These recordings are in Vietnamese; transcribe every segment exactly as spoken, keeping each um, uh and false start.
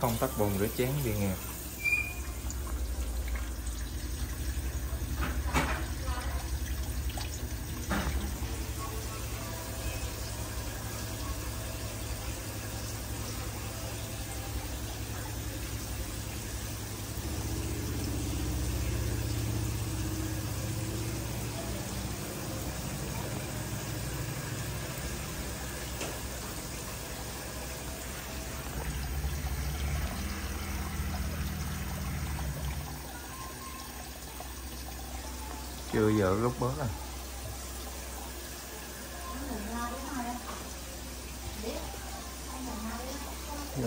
không tắt bồn rửa chén bị nghèo. Chưa giờ lúc bớt à. Rồi.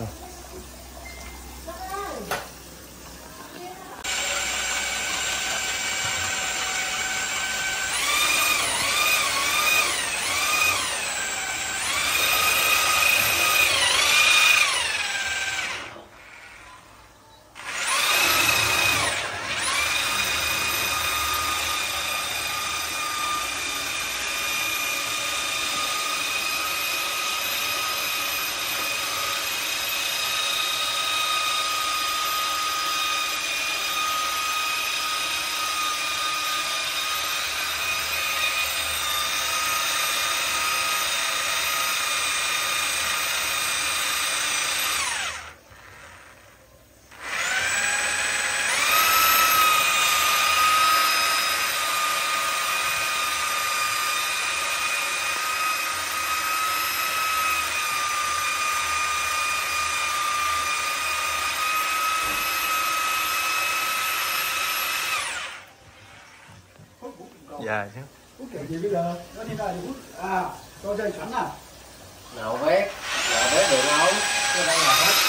Dạ chứ. Hút kiểu gì bây giờ? Nó đi ra thì hút. À, cho dây chắn à? Nào vét, nào vét đường ống, cái đây là hết.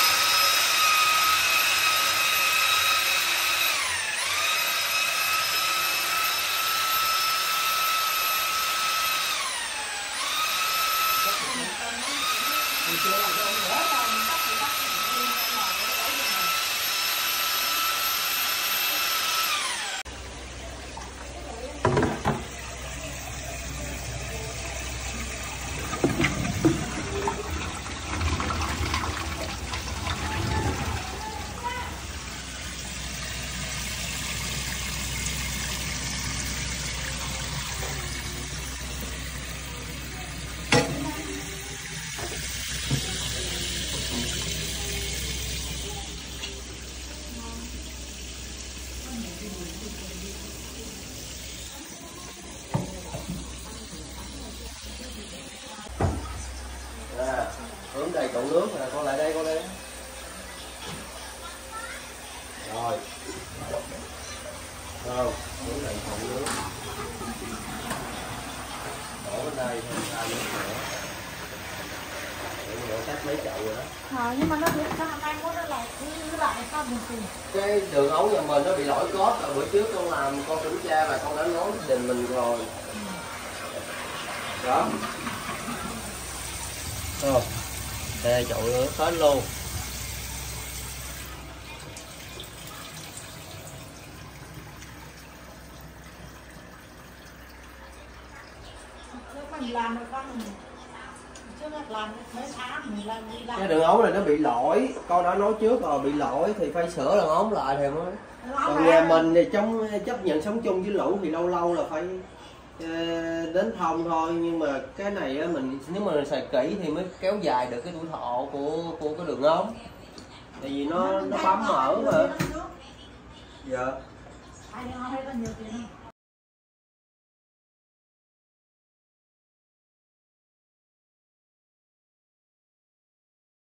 Hướng đầy chậu nước nè, con lại đây, con đây. Rồi. Rồi, hướng đầy chậu nước. Đổ bên đây thêm hai nước nữa. Để nữa cách mấy chậu rồi đó. Ờ, nhưng mà nó bị sao hôm nay có nó lại cứ lại sao bình thường. Cái đường ống nhà mình nó bị lỗi cốt, rồi bữa trước con làm con kiểm tra và con đã nói gia đình mình rồi. Đó. Rồi. Đây chậu nước hết luôn. Mình làm được không? Trước làm mấy tháng mình làm đi làm. Cái đường ống này nó bị lỗi, con đã nói trước rồi, bị lỗi thì phải sửa đường ống lại thì mới. Còn nhà mình thì trong chấp nhận sống chung với lũ thì lâu lâu là phải đến thông thôi, nhưng mà cái này á, mình nếu mà mình xài kỹ thì mới kéo dài được cái tuổi thọ của của cái đường ống, tại vì nó nó bấm mở mà. Dạ. Ai nói hay có nhiều tiền không?